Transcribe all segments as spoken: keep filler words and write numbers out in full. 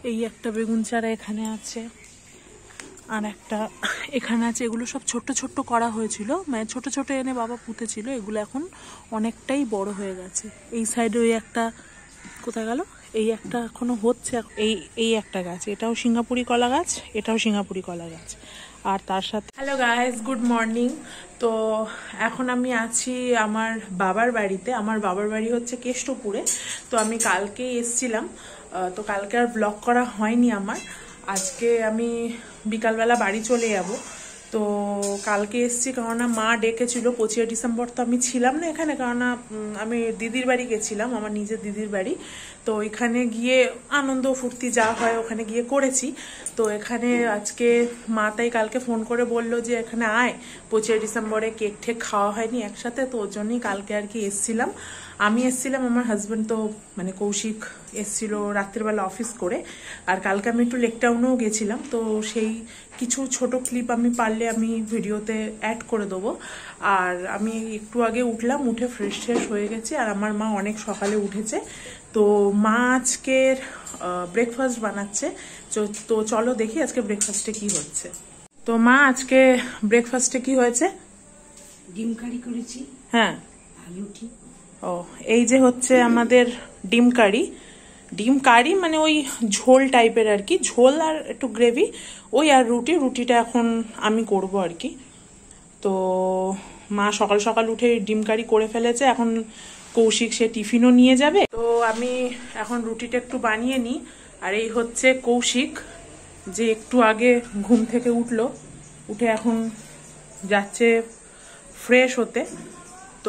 এই একটা বেগুন চারা এখানে আছে, আর একটা এখানে আছে। এগুলো সব ছোট্ট ছোট্ট করা হয়েছিল, মানে ছোট ছোট এনে বাবা পুঁতেছিল। এগুলো এখন অনেকটাই বড় হয়ে গেছে। এই সাইডে ওই একটা কোথায় গেল, এই একটা এখনো হচ্ছে। এই এই একটা গাছ, এটাও সিঙ্গাপুরি কলা গাছ, এটাও সিঙ্গাপুরি কলা গাছ। আর তার সাথে হ্যালো গাইস, গুড মর্নিং। তো এখন আমি আছি আমার বাবার বাড়িতে। আমার বাবার বাড়ি হচ্ছে কেষ্টপুরে। তো আমি কালকেই এসছিলাম, তো কালকে আর ব্লগ করা হয়নি আমার। আজকে আমি বিকালবেলা বাড়ি চলে যাব। তো কালকে এসছি কেননা মা ডেকেছিল। পঁচিশে ডিসেম্বর তো আমি ছিলাম না এখানে, কেননা আমি দিদির বাড়ি গেছিলাম, আমার নিজের দিদির বাড়ি। তো এখানে গিয়ে আনন্দ ফুর্তি যা হয় ওখানে গিয়ে করেছি। তো এখানে আজকে মা তাই কালকে ফোন করে বললো যে এখানে আয়, পঁচিশে ডিসেম্বরে কেক ঠেক খাওয়া হয়নি একসাথে। তো ওর জন্যই কালকে আর কি এসছিলাম। আমি এসছিলাম, আমার হাজব্যান্ড তো মানে কৌশিক এসছিল রাত্রিবেলা অফিস করে। আর কালকে আমি একটু লেকটাউনেও গেছিলাম। তো সেই কিছু ছোট ক্লিপ আমি পারলে আমি ভিডিওতে অ্যাড করে দেবো। আর আমি একটু আগে উঠলাম, উঠে ফ্রেশ ফ্রেশ হয়ে গেছি। আর আমার মা অনেক সকালে উঠেছে। তো মা আজকের ব্রেকফাস্ট বানাচ্ছে। তো চলো দেখি আজকে ব্রেকফাস্টে কি হচ্ছে। তো মা আজকে ব্রেকফাস্টে কি হয়েছে? ডিম কারি করেছি। হ্যাঁ, রুটি। ও, এই যে হচ্ছে আমাদের ডিম কারি। ডিম কারি মানে ওই ঝোল টাইপের আর কি, ঝোল আর একটু গ্রেভি ওই। আর রুটি, রুটিটা এখন আমি করব আর কি। তো মা সকাল সকাল উঠে ডিম কারি করে ফেলেছে। এখন কৌশিক সে টিফিনও নিয়ে যাবে। তো আমি এখন রুটিটা একটু বানিয়ে নিই। আর এই হচ্ছে কৌশিক, যে একটু আগে ঘুম থেকে উঠলো, উঠে এখন যাচ্ছে ফ্রেশ হতে। তো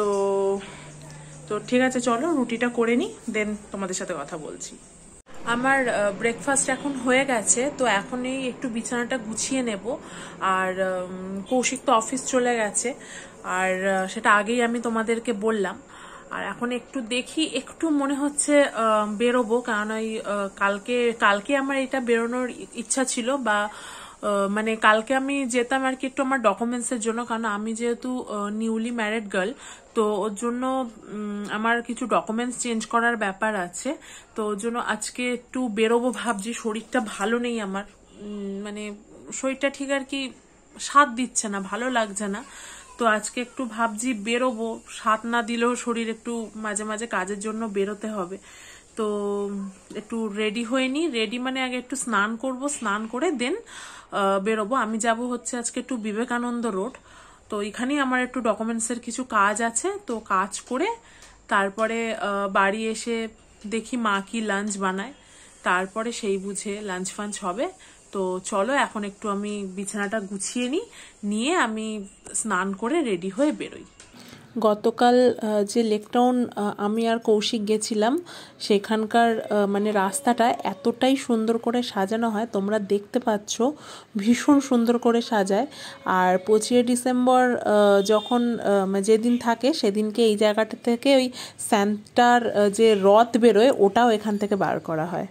তো ঠিক আছে, চলো রুটিটা করে নিই, দেন তোমাদের সাথে কথা বলছি। আমার ব্রেকফাস্ট এখন হয়ে গেছে। তো এখন এই একটু বিছানাটা গুছিয়ে নেব। আর কৌশিক তো অফিস চলে গেছে, আর সেটা আগেই আমি তোমাদেরকে বললাম। আর এখন একটু দেখি, একটু মনে হচ্ছে বেরোবো, কারণ ওই কালকে কালকে আমার এটা বেরোনোর ইচ্ছা ছিল। বা মানে কালকে আমি যেতাম আর কি একটু আমার ডকুমেন্টসের জন্য, কারণ আমি যেহেতু নিউলি ম্যারিড গার্ল, তো ওর জন্য আমার কিছু ডকুমেন্টস চেঞ্জ করার ব্যাপার আছে। তো ওর জন্য আজকে একটু বেরোবো ভাবছি। শরীরটা ভালো নেই আমার, মানে শরীরটা ঠিক আর কি সাথ দিচ্ছে না, ভালো লাগছে না। তো আজকে একটু ভাবছি বেরোবো, সাথ না দিলেও শরীর একটু মাঝে মাঝে কাজের জন্য বেরোতে হবে। তো একটু রেডি হয়ে নি, রেডি মানে আগে একটু স্নান করব, স্নান করে দেন বেরোবো। আমি যাব হচ্ছে আজকে একটু বিবেকানন্দ রোড। তো এখানেই আমার একটু ডকুমেন্টসের কিছু কাজ আছে। তো কাজ করে তারপরে বাড়ি এসে দেখি মা কি লাঞ্চ বানায়, তারপরে সেই বুঝে লাঞ্চ ফাঞ্চ হবে। তো চলো এখন একটু আমি বিছানাটা গুছিয়ে নিই, নিয়ে আমি স্নান করে রেডি হয়ে বেরোই। গতকাল যে লেকটাউন আমি আর কৌশিক গেছিলাম, সেখানকার মানে রাস্তাটা এতটাই সুন্দর করে সাজানো হয়, তোমরা দেখতে পাচ্ছ ভীষণ সুন্দর করে সাজায়। আর পঁচিশে ডিসেম্বর যখন যেদিন থাকে সেদিনকে এই জায়গাটা থেকে ওই স্যান্টার যে রথ বেরোয় ওটাও এখান থেকে বার করা হয়।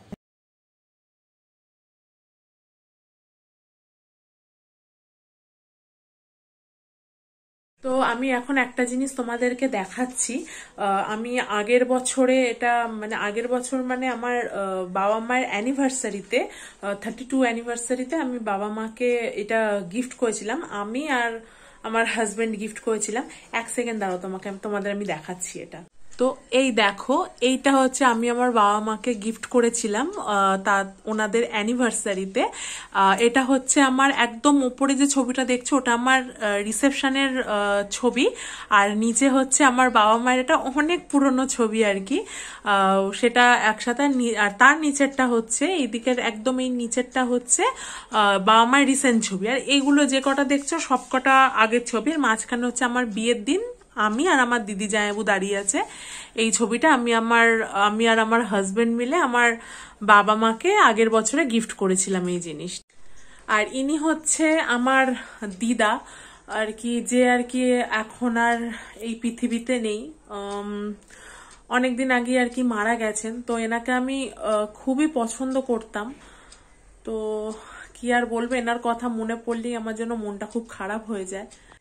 তো আমি এখন একটা জিনিস তোমাদেরকে দেখাচ্ছি। আমি আগের বছরে এটা মানে আগের বছর মানে আমার বাবা মায়ের অ্যানিভার্সারিতে, থার্টি টু অ্যানিভার্সারিতে আমি বাবা মাকে এটা গিফট করেছিলাম। আমি আর আমার হাজবেন্ড গিফট করেছিলাম। এক সেকেন্ড দাঁড়াও, তোমাকে তোমাদের আমি দেখাচ্ছি এটা। তো এই দেখো, এইটা হচ্ছে আমি আমার বাবা মাকে গিফট করেছিলাম তা ওনাদের অ্যানিভার্সারিতে। এটা হচ্ছে আমার একদম উপরে যে ছবিটা দেখছো ওটা আমার রিসেপশনের ছবি, আর নিচে হচ্ছে আমার বাবা মায়ের এটা অনেক পুরনো ছবি আর কি, সেটা একসাথে। আর তার নিচেরটা হচ্ছে এইদিকের একদম এই নিচেরটা হচ্ছে বাবা মায়ের রিসেন্ট ছবি। আর এইগুলো যে কটা দেখছো সব কটা আগের ছবি। মাঝখানে হচ্ছে আমার বিয়ের দিন আমি আর আমার দিদি জামাইবু দাঁড়িয়ে আছে। এই ছবিটা আমি আমার আমি আর আমার হাজবেন্ড মিলে আমার বাবা মাকে আগের বছরে গিফট করেছিলাম এই জিনিস। আর ইনি হচ্ছে আমার দিদা আর কি, যে আর কি এখন আর এই পৃথিবীতে নেই, অনেকদিন আগে আর কি মারা গেছেন। তো এনাকে আমি খুবই পছন্দ করতাম। তো কি আর বলবো, এনার কথা মনে পড়লেই আমার জন্য মনটা খুব খারাপ হয়ে যায়।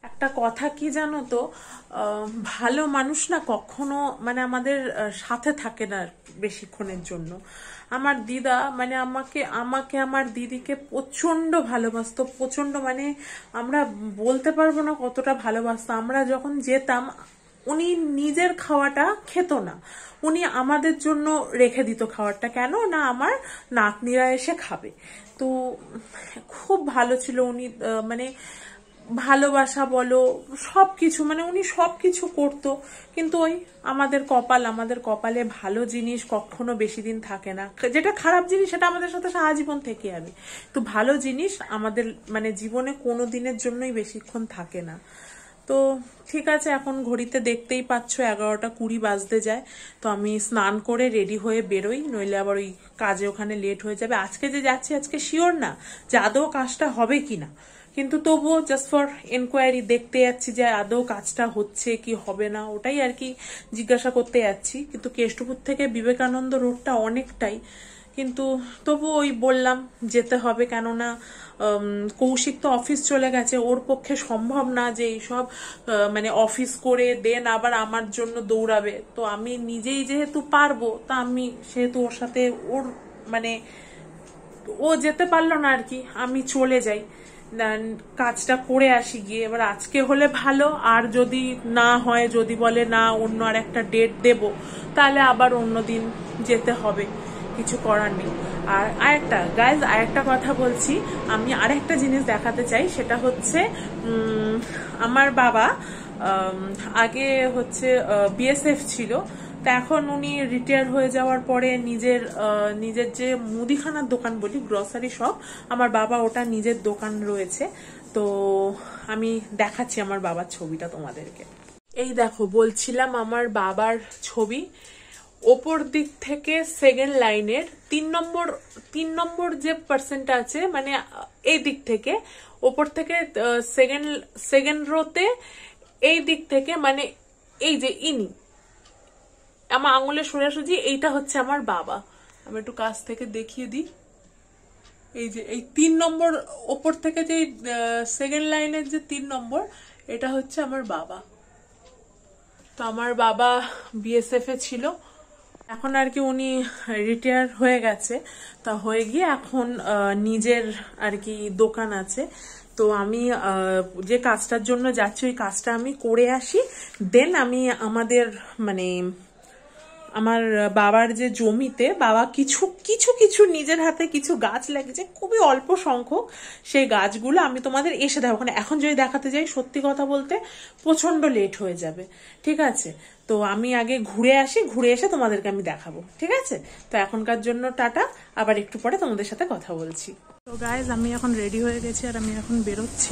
একটা কথা কি জানো তো, ভালো মানুষ না কখনো মানে আমাদের সাথে থাকে না বেশিক্ষণের জন্য। আমার দিদা মানে আমাকে আমাকে আমার দিদিকে প্রচন্ড ভালোবাসতো, প্রচন্ড মানে আমরা বলতে পারবো না কতটা ভালোবাসতো। আমরা যখন যেতাম উনি নিজের খাওয়াটা খেত না, উনি আমাদের জন্য রেখে দিত খাবারটা। কেন না আমার নাতনিরা এসে খাবে। তো খুব ভালো ছিল উনি, মানে ভালোবাসা বলো সবকিছু, মানে উনি সবকিছু করতো। কিন্তু ওই আমাদের কপাল, আমাদের কপালে ভালো জিনিস কখনো বেশি দিন থাকে না। যেটা খারাপ জিনিস সেটা আমাদের সাথে সারা জীবন থেকে যাবে, তো ভালো জিনিস আমাদের মানে জীবনে কোনো দিনের জন্যই বেশিক্ষণ থাকে না। তো ঠিক আছে, এখন ঘড়িতে দেখতেই পাচ্ছ এগারোটা কুড়ি বাজতে যায়। তো আমি স্নান করে রেডি হয়ে বেরোই, নইলে আবার ওই কাজে ওখানে লেট হয়ে যাবে। আজকে যে যাচ্ছি আজকে শিওর না যে আদৌ কাজটা হবে কিনা, কিন্তু তবুও জাস্ট ফর এনকোয়ারি দেখতে যাচ্ছি যে আদৌ কাজটা হচ্ছে কি হবে না, ওটাই আর কি জিজ্ঞাসা করতে যাচ্ছি। কিন্তু কেষ্টপুর থেকে বিবেকানন্দ রোডটা অনেকটাই, কিন্তু তবু ওই বললাম যেতে হবে, কেননা কৌশিক তো অফিস চলে গেছে, ওর পক্ষে সম্ভব না যে এইসব মানে অফিস করে দেন আবার আমার জন্য দৌড়াবে। তো আমি নিজেই যেহেতু পারবো, তা আমি সেহেতু ওর সাথে ওর মানে ও যেতে পারলো না আর কি, আমি চলে যাই, কাজটা করে আসি গিয়ে। এবার আজকে হলে ভালো, আর যদি না হয়, যদি বলে না অন্য আর একটা ডেট দেব, তাহলে আবার অন্যদিন যেতে হবে, কিছু করার নেই। আর আরেকটা গাইজ, আরেকটা কথা বলছি, আমি আরেকটা জিনিস দেখাতে চাই। সেটা হচ্ছে আমার বাবা আগে হচ্ছে বিএসএফ ছিল, তা এখন উনি রিটায়ার হয়ে যাওয়ার পরে নিজের নিজের যে মুদিখানার দোকান বলি, গ্রসারি শপ, আমার বাবা ওটা নিজের দোকান রয়েছে। তো আমি দেখাচ্ছি আমার বাবার ছবিটা তোমাদেরকে। এই দেখো, বলছিলাম আমার বাবার ছবি। ওপর দিক থেকে সেকেন্ড লাইনের তিন নম্বর তিন নম্বর যে পার্সেন্ট আছে, মানে এই দিক থেকে ওপর থেকে সেকেন্ড সেকেন্ড রোতে এই দিক থেকে, মানে এই যে ইনি আমার আঙুলের সোজাসুজি, এইটা হচ্ছে আমার বাবা। আমি একটু কাছ থেকে দেখিয়ে দিই। এই যে এই তিন নম্বর ওপর থেকে যে সেকেন্ড লাইনের যে তিন নম্বর, এটা হচ্ছে আমার বাবা। তো আমার বাবা বিএসএফ এ ছিল, এখন আর কি উনি রিটায়ার হয়ে গেছে। তা হয়ে গিয়ে এখন নিজের আর কি দোকান আছে। তো আমি যে কাজটার জন্য যাচ্ছি ওই কাজটা আমি করে আসি, দেন আমি আমাদের মানে আমার বাবার যে জমিতে বাবা কিছু কিছু কিছু নিজের হাতে কিছু গাছ লাগিয়েছে, খুবই অল্প সংখ্যক। সেই গাছগুলো আমি তোমাদের এসে দেখাবো, কারণ এখন যদি দেখাতে যাই সত্যি কথা বলতে প্রচন্ড লেট হয়ে যাবে, ঠিক আছে? তো আমি আগে ঘুরে আসি, ঘুরে এসে তোমাদেরকে আমি দেখাবো, ঠিক আছে? তো এখনকার জন্য টাটা, আবার একটু পরে তোমাদের সাথে কথা বলছি। তো গাইজ, আমি এখন রেডি হয়ে গেছি আর আমি এখন বেরোচ্ছি।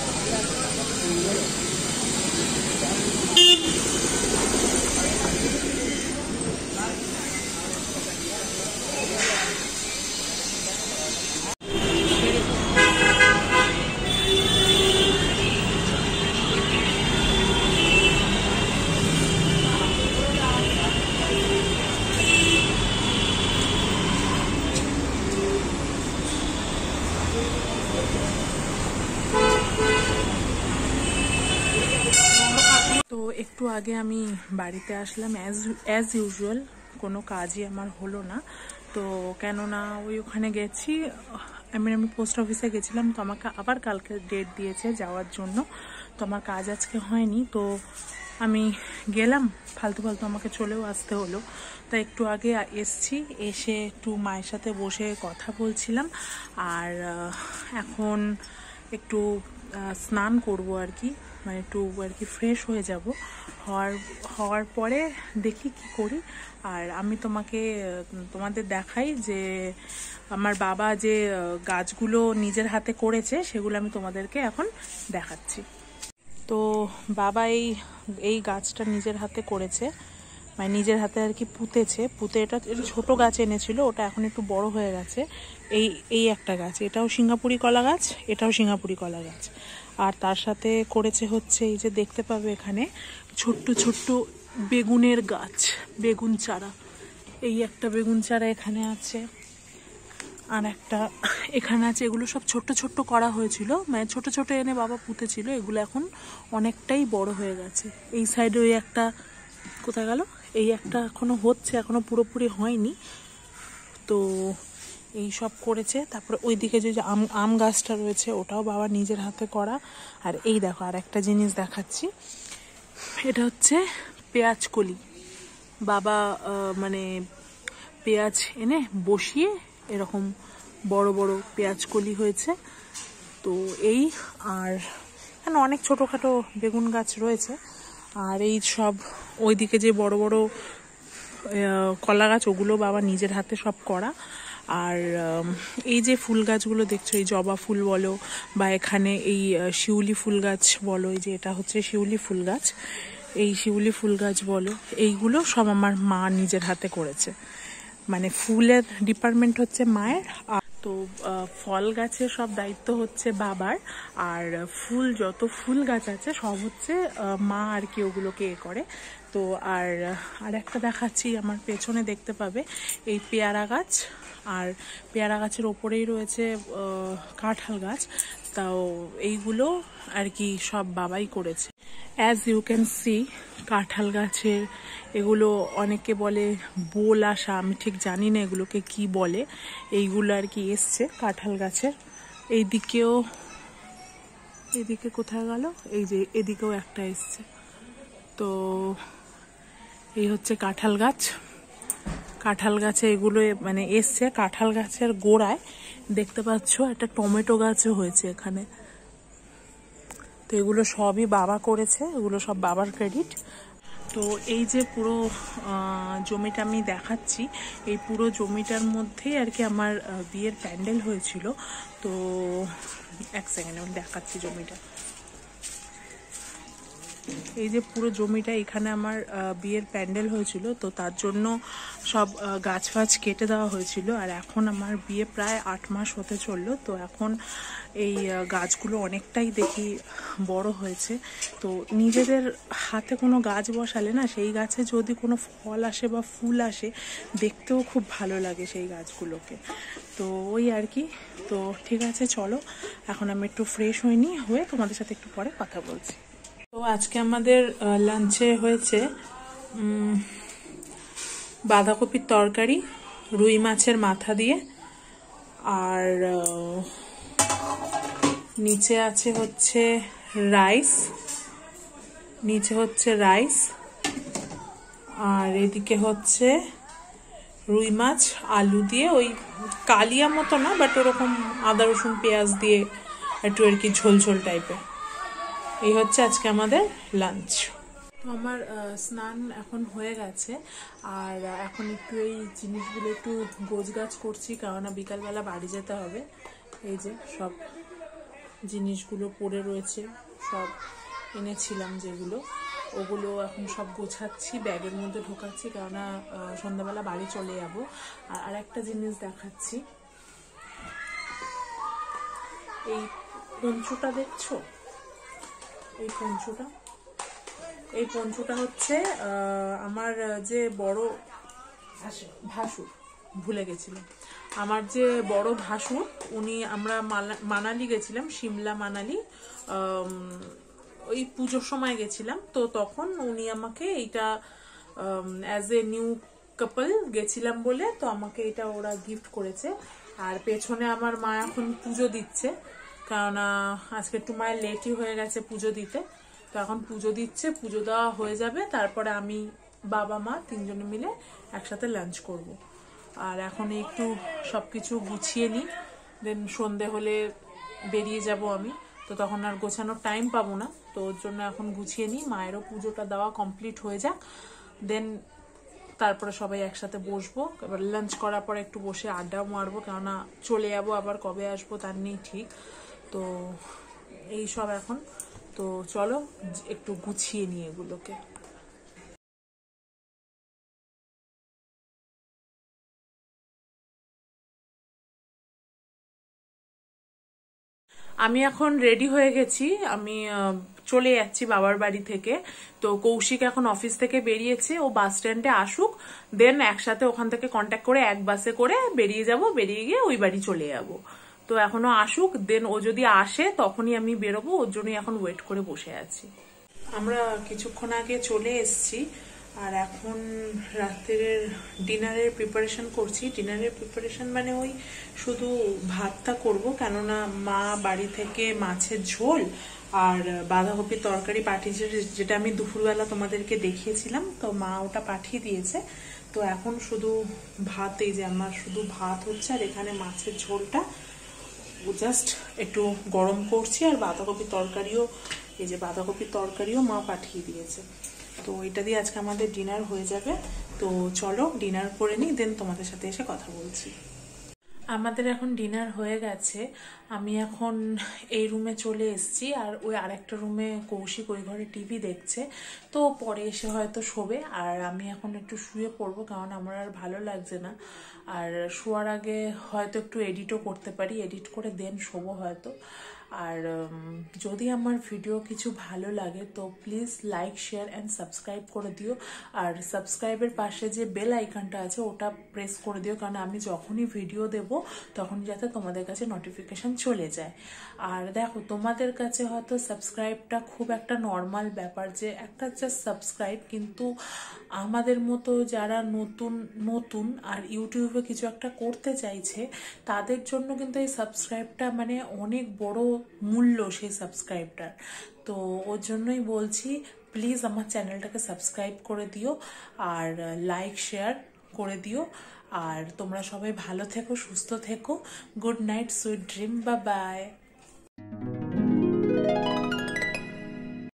একটু আগে আমি বাড়িতে আসলাম, অ্যাজ অ্যাজ ইউজুয়াল কোনো কাজই আমার হলো না। তো কেননা ওই ওখানে গেছি, আমি আমি পোস্ট অফিসে গেছিলাম, তো আমাকে আবার কালকে ডেট দিয়েছে যাওয়ার জন্য। তো আমার কাজ আজকে হয়নি, তো আমি গেলাম, ফালতু ফালতু আমাকে চলেও আসতে হলো। তো একটু আগে এসছি, এসে একটু মায়ের সাথে বসে কথা বলছিলাম। আর এখন একটু স্নান করব আর কি, মানে একটু আর কি ফ্রেশ হয়ে যাব। হওয়ার হওয়ার পরে দেখি কি করি। আর আমি তোমাকে তোমাদের দেখাই যে আমার বাবা যে গাছগুলো নিজের হাতে করেছে সেগুলো আমি তোমাদেরকে এখন দেখাচ্ছি। তো বাবা এই এই গাছটা নিজের হাতে করেছে, মানে নিজের হাতে আর কি পুঁতেছে। পুঁতে এটা ছোট গাছ এনেছিল, ওটা এখন একটু বড় হয়ে গেছে। এই এই একটা গাছ, এটাও সিঙ্গাপুরি কলা গাছ, এটাও সিঙ্গাপুরি কলা গাছ। আর তার সাথে করেছে হচ্ছে এই যে দেখতে পাবে এখানে ছোট্ট ছোট্ট বেগুনের গাছ, বেগুন চারা। এই একটা বেগুন চারা এখানে আছে, আর একটা এখানে আছে, এগুলো সব ছোট্ট ছোট্ট করা হয়েছিল, মানে ছোট ছোট এনে বাবা পুঁতেছিল, এগুলো এখন অনেকটাই বড় হয়ে গেছে। এই সাইডে ওই একটা কোথায় গেল, এই একটা এখনো হচ্ছে, এখনো পুরোপুরি হয়নি। তো এই সব করেছে। তারপরে ওইদিকে যে আম আম গাছটা রয়েছে ওটাও বাবা নিজের হাতে করা। আর এই দেখো আর একটা জিনিস দেখাচ্ছি, এটা হচ্ছে পেঁয়াজ কলি। বাবা মানে পেঁয়াজ এনে বসিয়ে এরকম বড় বড় পেঁয়াজ কলি হয়েছে। তো এই আর এখানে অনেক ছোটোখাটো বেগুন গাছ রয়েছে। আর এই সব ওইদিকে যে বড় বড় কলা গাছ, ওগুলো বাবা নিজের হাতে সব করা। আর এই যে ফুল গাছগুলো দেখছো, এই জবা ফুল বলো বা এখানে এই শিউলি ফুল গাছ বলো, এই যে এটা হচ্ছে শিউলি ফুল গাছ, এই শিউলি ফুল গাছ বলো, এইগুলো সব আমার মা নিজের হাতে করেছে। মানে ফুলের ডিপার্টমেন্ট হচ্ছে মায়ের, তো ফল গাছের সব দায়িত্ব হচ্ছে বাবার। আর ফুল যত ফুল গাছ আছে সব হচ্ছে মা আর কি ওগুলোকে এ করে। তো আর আর একটা দেখাচ্ছি, আমার পেছনে দেখতে পাবে এই পেয়ারা গাছ, আর পেয়ারা গাছের ওপরেই রয়েছে কাঁঠাল গাছ। তাও এইগুলো আর কি সব বাবাই করেছে। অ্যাজ ইউ ক্যান সি কাঁঠাল গাছের এগুলো অনেকে বলে বোল আসা, আমি ঠিক জানি না এগুলোকে কি বলে, এইগুলো আর কি এসছে কাঁঠাল গাছের। এইদিকেও, এদিকে কোথায় গেল, এই যে এদিকেও একটা এসছে। তো এই হচ্ছে কাঁঠাল গাছ, কাঁঠাল গাছে এগুলো মানে এসছে। কাঁঠাল গাছের গোড়ায় দেখতে পাচ্ছ একটা টমেটো গাছও হয়েছে এখানে। তো এগুলো সবই বাবা করেছে, এগুলো সব বাবার ক্রেডিট। তো এই যে পুরো জমিটা আমি দেখাচ্ছি, এই পুরো জমিটার মধ্যেই আর কি আমার বিয়ের প্যান্ডেল হয়েছিল। তো এক সেকেন্ড আমি দেখাচ্ছি জমিটা। এই যে পুরো জমিটা, এখানে আমার বিয়ের প্যান্ডেল হয়েছিল। তো তার জন্য সব গাছ ফাছ কেটে দেওয়া হয়েছিল। আর এখন আমার বিয়ে প্রায় আট মাস হতে চললো। তো এখন এই গাছগুলো অনেকটাই দেখি বড় হয়েছে। তো নিজেদের হাতে কোনো গাছ বসালে না, সেই গাছে যদি কোনো ফল আসে বা ফুল আসে, দেখতেও খুব ভালো লাগে সেই গাছগুলোকে। তো ওই আর কি। তো ঠিক আছে, চলো এখন আমি একটু ফ্রেশ হইনি, হয়ে তোমাদের সাথে একটু পরে কথা বলছি। তো আজকে আমাদের লাঞ্চে হয়েছে বাঁধাকপির তরকারি রুই মাছের মাথা দিয়ে, আর নিচে আছে হচ্ছে রাইস, নিচে হচ্ছে রাইস, আর এদিকে হচ্ছে রুই মাছ আলু দিয়ে, ওই কালিয়া মতো না, বাট ওরকম আদা রসুন পেঁয়াজ দিয়ে একটু আর কি ঝোল ঝোল টাইপের। এই হচ্ছে আজকে আমাদের লাঞ্চ। তো আমার স্নান এখন হয়ে গেছে, আর এখন একটু এই জিনিসগুলো একটু গোছগাছ করছি, কারণ বিকালবেলা বাড়ি যেতে হবে। এই যে সব জিনিসগুলো পড়ে রয়েছে, সব এনেছিলাম যেগুলো, ওগুলো এখন সব গোছাচ্ছি, ব্যাগের মধ্যে ঢোকাচ্ছি, কারণ সন্ধ্যাবেলা বাড়ি চলে যাবো। আর আরেকটা জিনিস দেখাচ্ছি, এই পঞ্চুটা দেখছো, এই পঞ্চুটা, এই পঞ্চুটা হচ্ছে আমার যে বড় ভাসুর, ভুলে গেছিলাম, আমার যে বড় ভাসুর, উনি, আমরা মানালি গেছিলাম, সিমলা মানালি, ওই পুজোর সময় গেছিলাম। তো তখন উনি আমাকে এইটা অ্যাজ এ নিউ কাপল গেছিলাম বলে, তো আমাকে এটা ওরা গিফট করেছে। আর পেছনে আমার মা এখন পুজো দিচ্ছে, কারণ আজকে একটু মায়ের লেটই হয়ে গেছে পুজো দিতে। তো এখন পুজো দিচ্ছে, পুজো দেওয়া হয়ে যাবে, তারপরে আমি বাবা মা তিনজনে মিলে একসাথে লাঞ্চ করব। আর এখন একটু সবকিছু গুছিয়ে নিই, দেন সন্ধে হলে বেরিয়ে যাব আমি, তো তখন আর গোছানোর টাইম পাবো না। তো ওর জন্য এখন গুছিয়ে নিই, মায়েরও পুজোটা দেওয়া কমপ্লিট হয়ে যাক, দেন তারপরে সবাই একসাথে বসবো। এবার লাঞ্চ করার পর একটু বসে আড্ডাও মারবো, কেননা চলে যাবো, আবার কবে আসবো তার নেই ঠিক। তো এই সব এখন। তো চলো একটু গুছিয়ে নিই এগুলোকে। আমি এখন রেডি হয়ে গেছি, আমি চলে যাচ্ছি বাবার বাড়ি থেকে। তো কৌশিক এখন অফিস থেকে বেরিয়েছে, ও বাস স্ট্যান্ডে আসুক, দেন একসাথে ওখান থেকে কন্ট্যাক্ট করে এক বাসে করে বেরিয়ে যাব, বেরিয়ে গিয়ে ওই বাড়ি চলে যাব। তো এখনো আসুক, দেন ও যদি আসে তখনই আমি বেরোবো, ওর জন্যই এখন ওয়েট করে বসে আছি। আমরা কিছুক্ষণ আগে চলে এসেছি আর এখন রাত্রের ডিনারের প্রিপারেশন করছি। ডিনারের প্রিপারেশন মানে ওই শুধু ভাতটা করব, কেননা মা বাড়ি থেকে মাছের ঝোল আর বাঁধাকপির তরকারি পাঠিয়েছে, যেটা আমি দুপুরবেলা তোমাদেরকে দেখিয়েছিলাম, তো মা ওটা পাঠিয়ে দিয়েছে। তো এখন শুধু ভাত, এই যে আমার শুধু ভাত হচ্ছে, আর এখানে মাছের ঝোলটা জাস্ট একটু গরম করছি, আর বাঁধাকপির তরকারিও, এই যে বাঁধাকপির তরকারিও মা পাঠিয়ে দিয়েছে। তো এটা দিয়ে আজকে আমাদের ডিনার হয়ে যাবে। তো চলো ডিনার করে নিই, দেন তোমাদের সাথে এসে কথা বলছি। আমাদের এখন ডিনার হয়ে গেছে, আমি এখন এই রুমে চলে এসেছি, আর ওই আরেকটা রুমে কৌশিক ওই ঘরে টিভি দেখছে, তো পরে এসে হয়তো শোবে, আর আমি এখন একটু শুয়ে পড়বো, কারণ আমার আর ভালো লাগছে না। আর শোয়ার আগে হয়তো একটু এডিটও করতে পারি, এডিট করে দেন শোবো হয়তো। আর যদি আমার ভিডিও কিছু ভালো লাগে তো please like, share and subscribe করে দিও, আর সাবস্ক্রাইবের পাশে যে বেল আইকনটা আছে ওটা প্রেস করে দিও, কারণ আমি যখনই ভিডিও দেব তখনই যাতে তোমাদের কাছে নোটিফিকেশন চলে যায়। আর দেখো, তোমাদের কাছে হয়তো সাবস্ক্রাইবটা খুব একটা নর্মাল ব্যাপার, যে একটা জাস্ট সাবস্ক্রাইব, কিন্তু আমাদের মতো যারা নতুন নতুন আর ইউটিউবে কিছু একটা করতে চাইছে তাদের জন্য কিন্তু এই সাবস্ক্রাইবটা মানে অনেক বড় মূল্য সেই সাবস্ক্রাইবটার। তো ওর জন্যই বলছি, প্লিজ আমার চ্যানেলটাকে সাবস্ক্রাইব করে দিও আর লাইক শেয়ার করে দিও। আর তোমরা সবাই ভালো থেকো, সুস্থ থেকো। গুড নাইট, সুইট ড্রিম, বা বাই।